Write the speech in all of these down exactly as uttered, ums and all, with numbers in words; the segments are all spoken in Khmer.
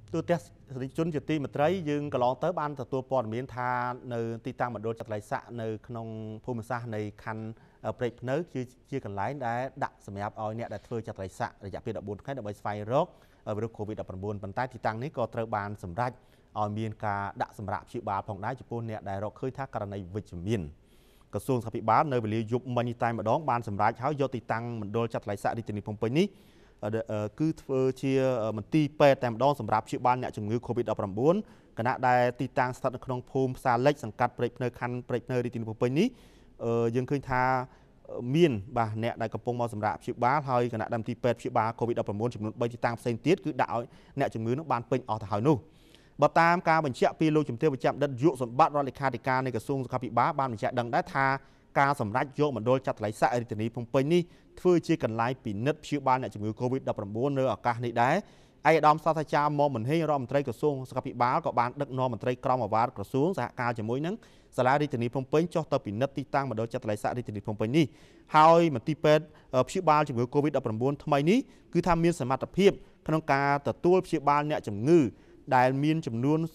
ទូទាំងជនជាទីមេត្រីយើងកន្លងទៅបានទទួលព័ត៌មានថានៅទីតាំងមណ្ឌលចតុរស័ក្តិនៅក្នុងភូមិសាស្ត្រនៃខណ្ឌព្រែកភ្នៅគឺជាកន្លែងដែលដាក់សម្រាប់ឲ្យអ្នកដែលធ្វើចតុរស័ក្តិរយៈពេល14ថ្ងៃដើម្បីស្វែងរកវីរុស COVID 19 ប៉ុន្តែទីតាំងនេះក៏ត្រូវបានសម្រេចឲ្យមានការដាក់សម្រាប់ព្យាបាលផងដែរចំពោះអ្នកដែលរកឃើញថាករណីវិជ្ជមានក្រសួងសុខាភិបាលនៅវេលាយប់មិញនេះតែម្ដងបានសម្រេចហើយយកទីតាំងមណ្ឌលចតុរស័ក្តិរាជធានីភ្នំពេញនេះគឺធ្វើជាមន្ទីរពេទ្យតែម្ដងសម្រាប់ព្យាបាលអ្នកជំងឺ COVID 19 គណៈដែលទីតាំងស្ថិតនៅក្នុងភូមិផ្សារលិចសង្កាត់ព្រែកភ្នៅខណ្ឌព្រែកភ្នៅរាជធានីភ្នំពេញនេះយើងឃើញថាមានបាទអ្នកដែលកំពុងមកសម្រាប់ព្យាបាលហើយគណៈមន្ទីរពេទ្យព្យាបាល COVID 19 ចំនួន3ទីតាំងផ្សេងទៀតគឺដាក់ឲ្យអ្នកជំងឺនោះបានពេញអស់ទៅហើយនោះបើតាមការបញ្ជាក់ពីលោកជំទាវវិជ្ជបណ្ឌិតយុសម្បត្តិរដ្ឋលេខាធិការនៃក្រសួងសុខាភិបាលបានបញ្ជាក់ដឹងដែរថាការសម្រេចយកមណ្ឌលចតុរស័ក្តិរាជធានីភ្នំពេញនេះធ្វើជាកន្លែងពិនិត្យព្យាបាលអ្នកជំងឺ COVID 19 នៅឱកាសនេះដែរឯកឧត្តមសាស្ត្រាចារ្យមុំមិនហេងរដ្ឋមន្ត្រីក្រសួងសុខាភិបាលក៏បានដឹកនាំមន្ត្រីក្រមអាវ៉ាតក្រសួងសហការជាមួយនឹងសាលារាជធានីភ្នំពេញចុះទៅពិនិត្យទីតាំងមណ្ឌលចតុរស័ក្តិរាជធានីភ្នំពេញនេះហើយមន្ទីរពេទ្យព្យាបាលជំងឺ COVID 19 ថ្មីនេះគឺថាមានសមត្ថភាពក្នុងការទទួលព្យាបាលអ្នកជំងឺដែលមានចំនួន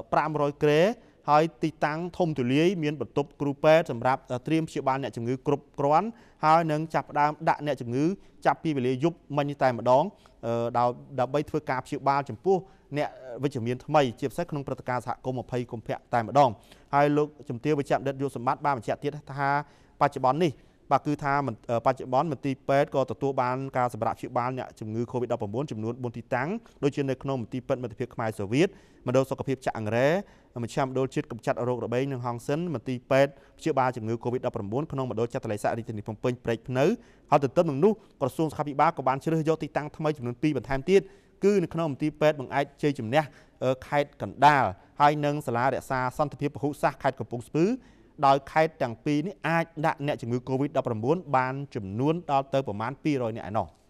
500ក្រែហើយទីតាំងធំទូលាយមានបន្ទប់គ្រូពេទ្យសម្រាប់ត្រៀមព្យាបាលអ្នកជំងឺគ្រប់គ្រាន់ហើយនឹងចាប់ផ្ដើមដាក់អ្នកជំងឺចាប់ពីវេលាយប់មិញនេះតែម្ដងដើម្បីធ្វើការព្យាបាលចំពោះអ្នកវិជ្ជមានថ្មីជាពិសេសក្នុងព្រឹត្តិការណ៍សហគមន៍20កុម្ភៈតែម្ដងហើយលោកជំទាវវិជ្ជបណ្ឌិតយុសម្បត្តិបានបញ្ជាក់ទៀតថាបច្ចុប្បន្ននេះបាទគឺថាបច្ចុប្បន្នមន្ទីរពេទ្យក៏ទទួលបានការសម្រាប់ព្យាបាលអ្នកជំងឺ COVID 19 ចំនួន4ទីតាំងដូចជានៅក្នុងមន្ទីរពេទ្យមិត្តភាពខ្មែរសូវៀតមណ្ឌលសុខភាពចាក់អង្រែមជ្ឈមណ្ឌលជាតិកម្ចាត់រោគរបេងនិងហង្សិនមន្ទីរពេទ្យព្យាបាលជំងឺ COVID 19 ក្នុងមណ្ឌលចតុរស័ក្តិរាជធានីភ្នំពេញព្រែកភ្នៅហើយទន្ទឹមនឹងនោះក្រសួងសុខាភិបាលក៏បានជ្រើសយកទីតាំងថ្មីចំនួន2បន្ថែមទៀតគឺនៅក្នុងមន្ទីរពេទ្យបង្អែកជ័យជំនះខេត្តកណ្ដាលហើយនិងសាលារក្សាសន្តិភាពពហុសាសន៍ខេត្តកំពង់ស្ពឺដោយខេត្តទាំងពីរនេះអាចដាក់អ្នកជំងឺ COVID 19 បានចំនួនដល់ទៅប្រមាណ200នាក់ឯណោះ